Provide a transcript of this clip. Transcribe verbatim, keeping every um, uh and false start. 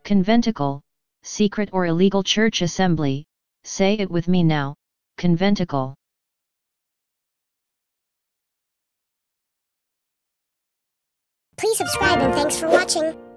Conventicle, secret or illegal church assembly. Say it with me now. Conventicle. Please subscribe and thanks for watching.